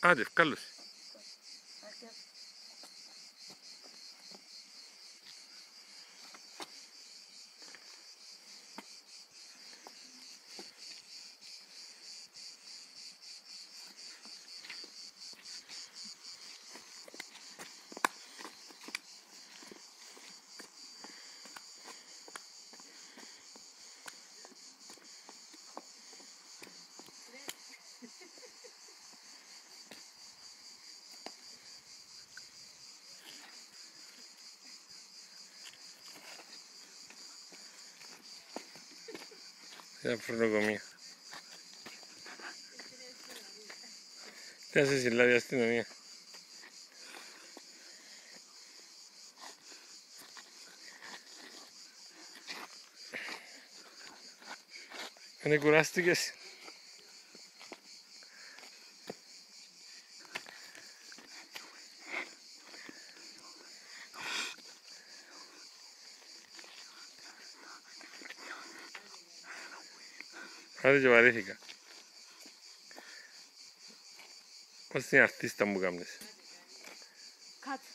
Άντε, ευκάλωσε. Μια φρονοκομεία. Τι να σε συλλάβει η αστυνομία. Δεν κουράστηκες. Άντε και βαρύθηκα. Πώς την αρτίστα μου κάμνες. Κάτσε.